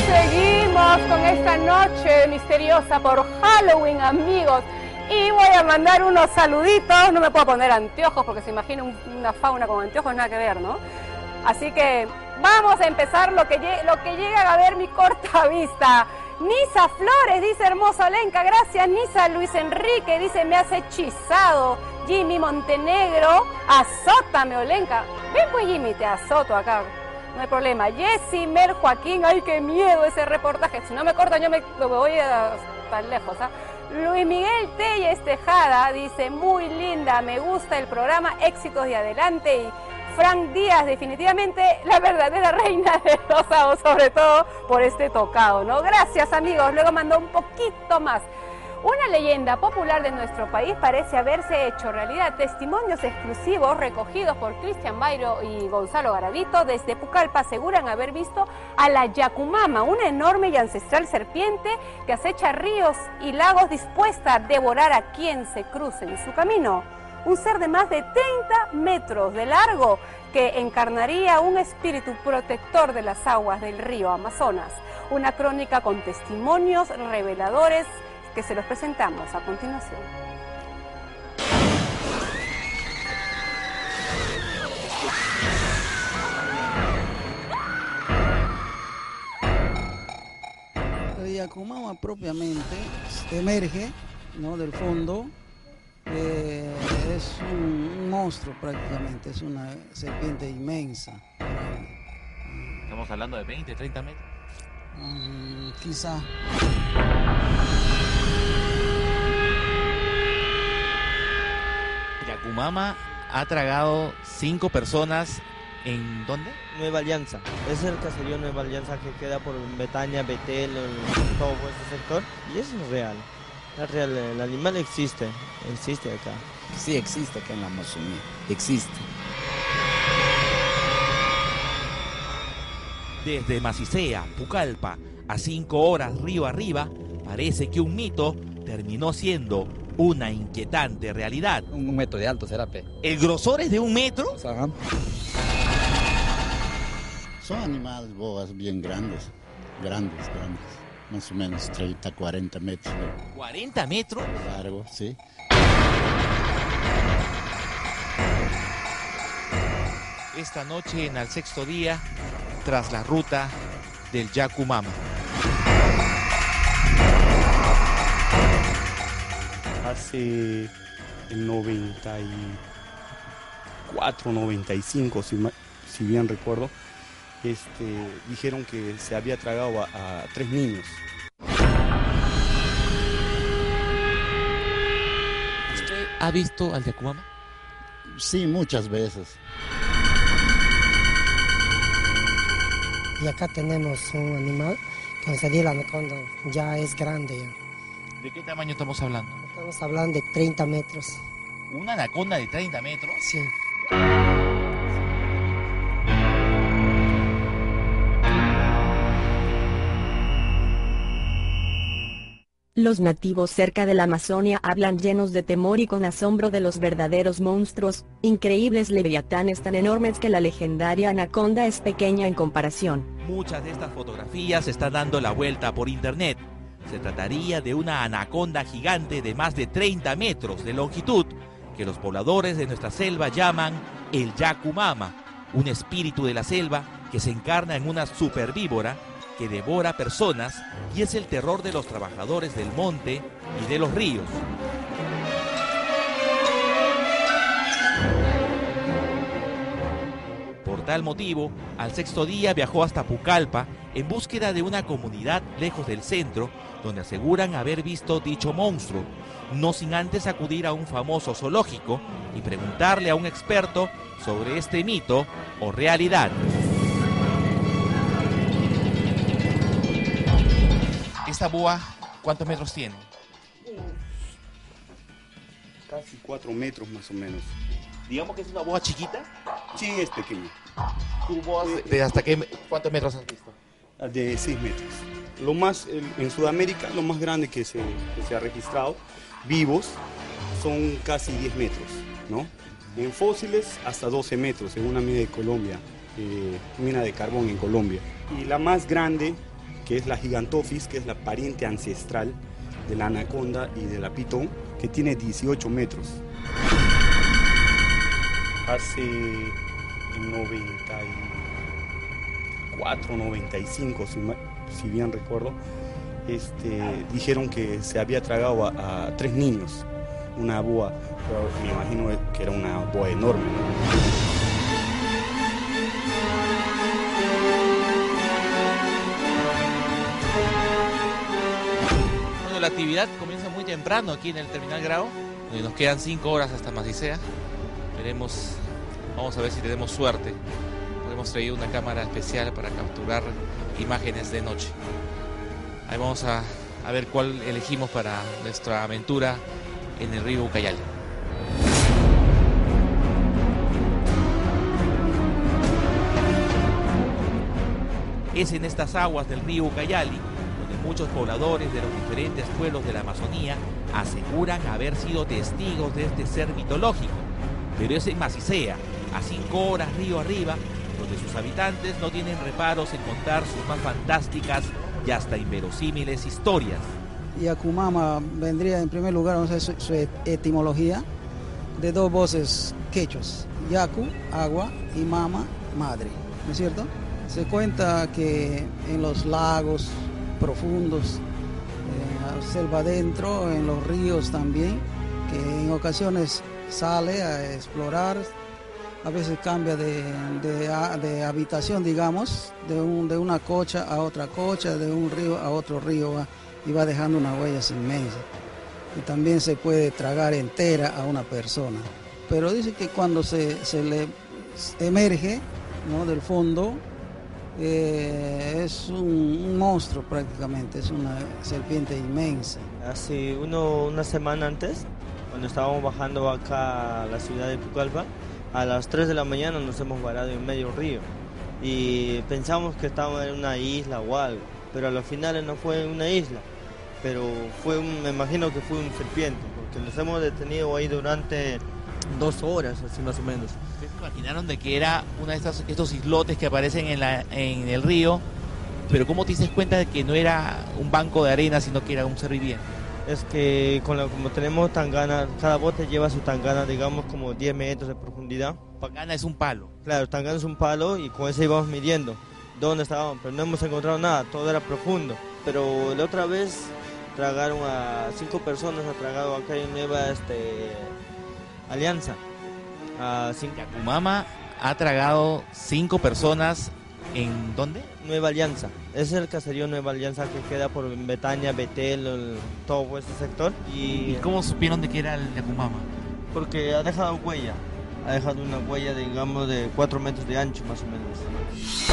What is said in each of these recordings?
Seguimos con esta noche misteriosa por Halloween, amigos. Y voy a mandar unos saluditos. No me puedo poner anteojos porque se imagina una fauna con anteojos, nada que ver, ¿no? Así que vamos a empezar lo que llega a ver mi corta vista. Nisa Flores dice: hermosa Olenka, gracias. Nisa Luis Enrique dice: me has hechizado. Jimmy Montenegro: azótame, Olenka. Ven pues, Jimmy, te azoto acá. No hay problema. Jessy Mer Joaquín: ay, qué miedo ese reportaje. Si no me cortan, yo me voy tan lejos, ¿ah? Luis Miguel Telles Tejada dice: muy linda, me gusta el programa, éxitos y adelante. Y Frank Díaz: definitivamente la verdadera reina de los sábados, sobre todo por este tocado, ¿no? Gracias, amigos. Luego mandó un poquito más. Una leyenda popular de nuestro país parece haberse hecho realidad. Testimonios exclusivos recogidos por Cristian Bairo y Gonzalo Garavito desde Pucallpa aseguran haber visto a la Yacumama, una enorme y ancestral serpiente que acecha ríos y lagos dispuesta a devorar a quien se cruce en su camino. Un ser de más de 30 metros de largo que encarnaría un espíritu protector de las aguas del río Amazonas. Una crónica con testimonios reveladores que se los presentamos a continuación. La Yacumama propiamente emerge, ¿no?, del fondo. Es un monstruo prácticamente, es una serpiente inmensa. Estamos hablando de 20, 30 metros. Quizá. Yacumama ha tragado 5 personas. ¿En dónde? Nueva Alianza. Es el caserío Nueva Alianza que queda por Betania, Betel, todo ese sector. Y eso es real. Es real, el animal existe acá. Sí, existe acá en la Amazonía, existe. Desde Macicea, Pucallpa, a 5 horas río arriba, parece que un mito terminó siendo una inquietante realidad. 1 metro de alto será, pe. ¿El grosor es de 1 metro? Ajá. Son animales boas bien grandes. Más o menos 30, 40 metros. ¿40 metros? Largo, sí. Esta noche en Al Sexto Día, tras la ruta del Yacumama. Hace el 94, 95, si bien recuerdo, dijeron que se había tragado a 3 niños. ¿Usted ha visto al Yacumama? Sí, muchas veces. Y acá tenemos un animal que sería la anaconda, ya es grande ya. ¿De qué tamaño estamos hablando? Estamos hablando de 30 metros. ¿Una anaconda de 30 metros? Sí. Los nativos cerca de la Amazonia hablan llenos de temor y con asombro de los verdaderos monstruos, increíbles leviatanes tan enormes que la legendaria anaconda es pequeña en comparación. Muchas de estas fotografías están dando la vuelta por internet. Se trataría de una anaconda gigante de más de 30 metros de longitud, que los pobladores de nuestra selva llaman el Yacumama, un espíritu de la selva que se encarna en una supervíbora que devora personas y es el terror de los trabajadores del monte y de los ríos. Por tal motivo, Al Sexto Día viajó hasta Pucallpa en búsqueda de una comunidad lejos del centro, donde aseguran haber visto dicho monstruo, no sin antes acudir a un famoso zoológico y preguntarle a un experto sobre este mito o realidad. ¿Esta boa cuántos metros tiene? Casi 4 metros más o menos. Digamos que es una boa chiquita. Sí, es pequeño. ¿Tu boa cuántos metros has visto? De 6 metros. Lo más, en Sudamérica, lo más grande que se ha registrado, vivos, son casi 10 metros, ¿no? En fósiles, hasta 12 metros, en una mina de Colombia, mina de carbón en Colombia. Y la más grande que es la Gigantophis, que es la pariente ancestral de la anaconda y de la pitón, que tiene 18 metros. Hace 94, 95, si bien recuerdo, dijeron que se había tragado a 3 niños, una boa, pero me imagino que era una boa enorme, ¿no? La actividad comienza muy temprano aquí en el Terminal Grau, donde nos quedan 5 horas hasta Macicea. Veremos, vamos a ver si tenemos suerte. Hemos traído una cámara especial para capturar imágenes de noche. Ahí vamos a ver cuál elegimos para nuestra aventura en el río Ucayali. Es en estas aguas del río Ucayali donde muchos pobladores de los diferentes pueblos de la Amazonía aseguran haber sido testigos de este ser mitológico. Pero es en Macicea, a 5 horas río arriba, donde sus habitantes no tienen reparos en contar sus más fantásticas y hasta inverosímiles historias. Yacumama vendría en primer lugar, vamos a ver su etimología, de 2 voces quechuas, Yacu, agua, y Mama, madre, ¿no es cierto? Se cuenta que en los lagos profundos, selva adentro, en los ríos también, que en ocasiones sale a explorar, a veces cambia de habitación, digamos, de una cocha a otra cocha, de un río a otro río, y va dejando unas huellas inmensas. Y también se puede tragar entera a una persona. Pero dice que cuando se le emerge, ¿no?, del fondo, es un monstruo prácticamente, es una serpiente inmensa. Hace una semana antes, cuando estábamos bajando acá a la ciudad de Pucallpa, a las 3 de la mañana nos hemos varado en medio río y pensamos que estábamos en una isla o algo, pero a los finales no fue una isla, pero me imagino que fue un serpiente, porque nos hemos detenido ahí durante 2 horas, así más o menos. ¿Ustedes se imaginaron de que era uno de estos islotes que aparecen en el río? Pero ¿cómo te dices cuenta de que no era un banco de arena, sino que era un ser viviente? Es que como tenemos tangana, cada bote lleva su tangana, digamos, como 10 metros de profundidad. Tangana es un palo. Claro, tangana es un palo y con eso íbamos midiendo dónde estábamos, pero no hemos encontrado nada, todo era profundo. Pero la otra vez tragaron a 5 personas, ha tragado acá en Nueva Alianza. Yacumama ha tragado 5 personas, ¿en dónde? Nueva Alianza. Es el caserío Nueva Alianza que queda por Betania, Betel, todo ese sector. ¿Y cómo supieron de que era el Yacumama? Porque ha dejado huella. Ha dejado una huella, digamos, de 4 metros de ancho, más o menos.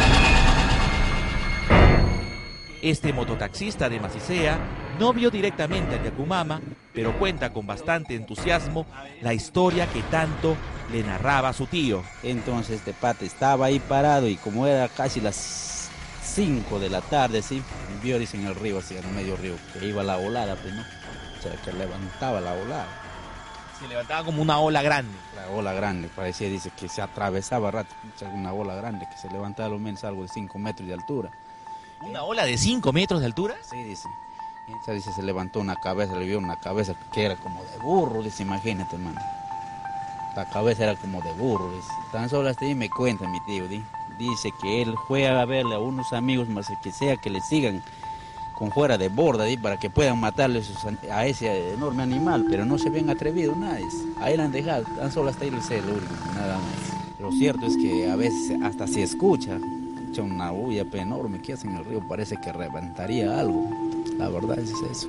Este mototaxista de Macicea no vio directamente al Yacumama, pero cuenta con bastante entusiasmo la historia que tanto le narraba a su tío. Entonces este pata estaba ahí parado y como era casi las 5 de la tarde, ¿sí?, vio, dice, en el río, así en medio río, que iba la olada, pues, ¿no? O sea, que levantaba la olada. Se levantaba como una ola grande. La ola grande, parecía, dice, que se atravesaba rato, o sea, una ola grande, que se levantaba al menos algo de 5 metros de altura. ¿Una ola de 5 metros de altura? Sí, dice. Entonces, dice, se levantó una cabeza, le vio una cabeza que era como de burro, dice, imagínate, hermano. La cabeza era como de burro, dice. Tan solo hasta ahí me cuenta mi tío, dice que él fue a verle a unos amigos, más que sea que le sigan con fuera de borda, para que puedan matarle a ese enorme animal, pero no se habían atrevido nadie. Ahí la han dejado, tan solo hasta ahí le sé lo único, nada más. Lo cierto es que a veces hasta se escucha una bulla enorme que hace en el río, parece que reventaría algo. La verdad es eso.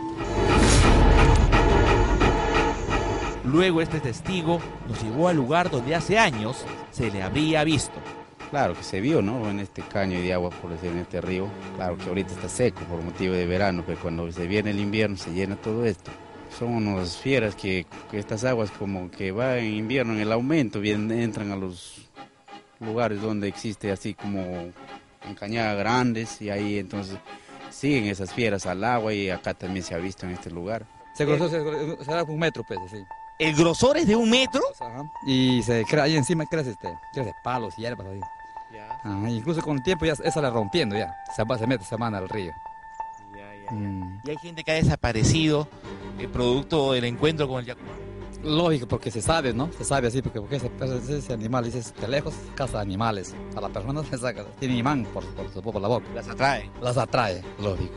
Luego este testigo nos llevó al lugar donde hace años se le habría visto. Claro que se vio, ¿no?, en este caño de agua, por decir, en este río. Claro que ahorita está seco por motivo de verano, pero cuando se viene el invierno se llena todo esto. Son unas fieras que estas aguas, como que va en invierno, en el aumento, entran a los lugares donde existe así como en cañadas grandes, y ahí entonces siguen esas fieras al agua, y acá también se ha visto en este lugar. Se grosor será 1 metro, pues, así. ¿El grosor es de 1 metro? Ajá. Y se crea, ahí encima crece palos y hierbas así. Ya. Incluso con el tiempo ya sale rompiendo ya, se mete, se manda al río. Y hay gente que ha desaparecido producto del encuentro con el yacumama. Lógico, porque se sabe, ¿no? Se sabe así, porque ese animal, dices, de lejos caza animales. A la persona se saca, tiene imán por la boca. Las atrae. Las atrae, lógico.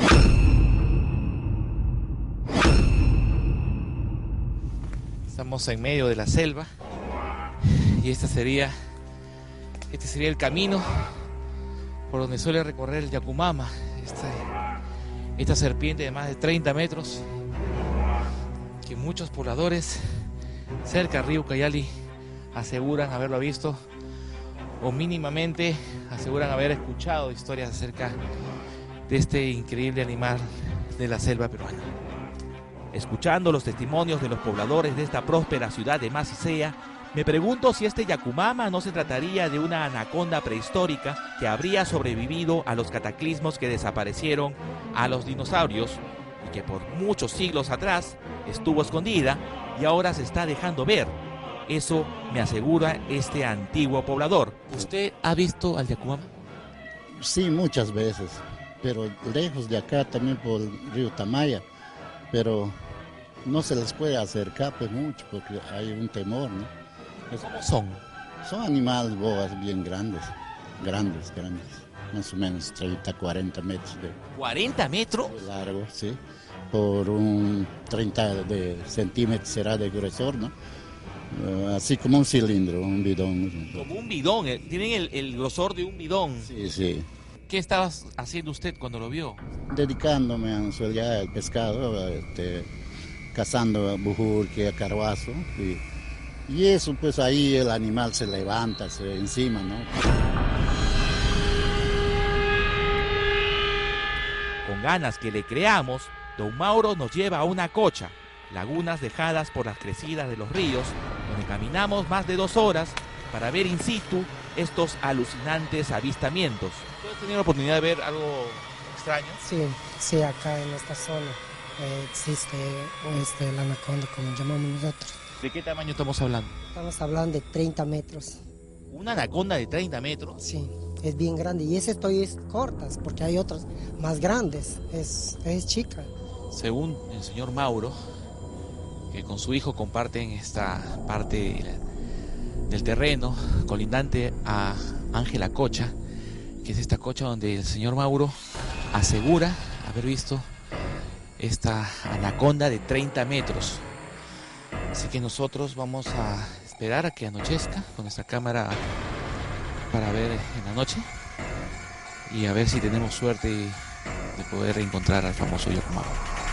Estamos en medio de la selva y este sería el camino por donde suele recorrer el yacumama, esta serpiente de más de 30 metros que muchos pobladores cerca del río Ucayali aseguran haberlo visto o mínimamente aseguran haber escuchado historias acerca de este increíble animal de la selva peruana. Escuchando los testimonios de los pobladores de esta próspera ciudad de Macicea, me pregunto si este yacumama no se trataría de una anaconda prehistórica que habría sobrevivido a los cataclismos que desaparecieron a los dinosaurios y que por muchos siglos atrás estuvo escondida y ahora se está dejando ver. Eso me asegura este antiguo poblador. ¿Usted ha visto al yacumama? Sí, muchas veces, pero lejos de acá también por el río Tamaya, pero no se les puede acercar pues mucho porque hay un temor, ¿no? ¿Cómo son? Son animales boas bien grandes, más o menos 30, 40 metros de... ¿40 metros? De largo, sí, por un 30 de centímetros será de grosor, ¿no? Así como un cilindro, un bidón. Como un bidón, tienen el grosor de un bidón. Sí, sí. ¿Qué estaba haciendo usted cuando lo vio? Dedicándome a ya el pescado, cazando bujurque, carbazo, y eso pues ahí el animal se levanta, se encima, ¿no? Con ganas que le creamos, don Mauro nos lleva a una cocha, lagunas dejadas por las crecidas de los ríos, donde caminamos más de 2 horas para ver in situ estos alucinantes avistamientos. ¿Tú has tenido la oportunidad de ver algo extraño? Sí, acá en esta zona existe la anaconda, como llamamos nosotros. ¿De qué tamaño estamos hablando? Estamos hablando de 30 metros. ¿Una anaconda de 30 metros? Sí, es bien grande. Y es cortas, porque hay otras más grandes. Es chica. Según el señor Mauro, que con su hijo comparten esta parte del terreno colindante a Ángela Cocha, que es esta cocha donde el señor Mauro asegura haber visto esta anaconda de 30 metros. Así que nosotros vamos a esperar a que anochezca con nuestra cámara para ver en la noche y a ver si tenemos suerte de poder encontrar al famoso yacumama.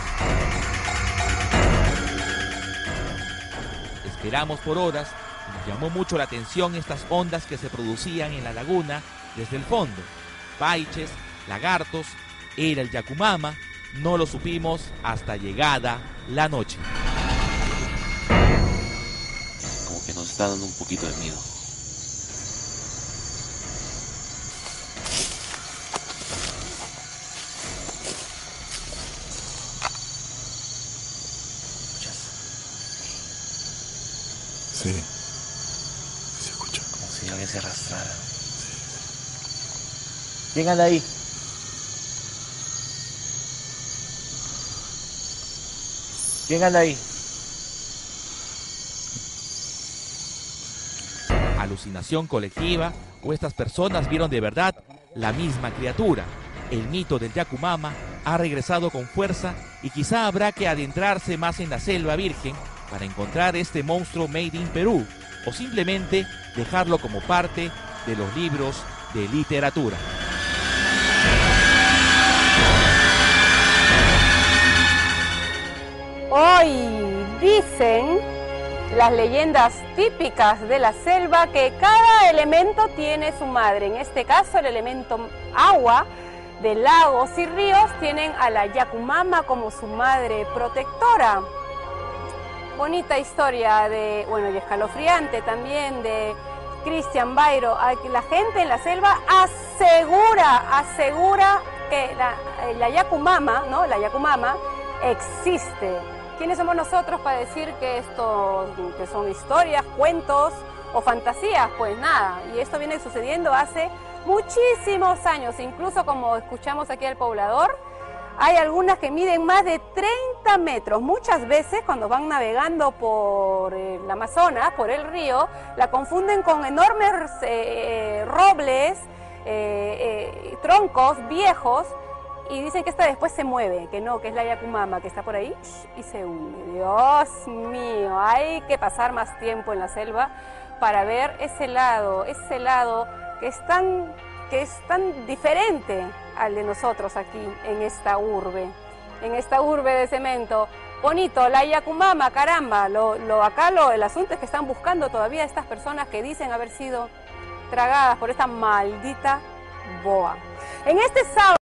Esperamos por horas. Nos llamó mucho la atención estas ondas que se producían en la laguna desde el fondo. Paiches, lagartos, era el yacumama. No lo supimos hasta llegada la noche. Como que nos está dando un poquito de miedo. Sí, se escucha. Como si alguien se arrastrara. ¿Quién anda ahí? ¿Quién anda ahí? ¿Alucinación colectiva o estas personas vieron de verdad la misma criatura? El mito del yacumama ha regresado con fuerza y quizá habrá que adentrarse más en la selva virgen para encontrar este monstruo made in Perú, o simplemente dejarlo como parte de los libros de literatura. Hoy dicen las leyendas típicas de la selva que cada elemento tiene su madre. En este caso, el elemento agua de lagos y ríos tienen a la yacumama como su madre protectora. Bonita historia y escalofriante también de Cristian Bairo. La gente en la selva asegura que la yacumama, ¿no? La yacumama existe. ¿Quiénes somos nosotros para decir que son historias, cuentos o fantasías, pues nada. Y esto viene sucediendo hace muchísimos años, incluso como escuchamos aquí al poblador, hay algunas que miden más de 30 metros. Muchas veces cuando van navegando por el Amazonas, por el río, la confunden con enormes robles, troncos viejos, y dicen que esta después se mueve, que no, que es la Yacumama, que está por ahí y se une. Dios mío, hay que pasar más tiempo en la selva para ver ese lado que es tan diferente al de nosotros aquí en esta urbe de cemento. Bonito, la Yacumama, caramba, el asunto es que están buscando todavía a estas personas que dicen haber sido tragadas por esta maldita boa. En este sábado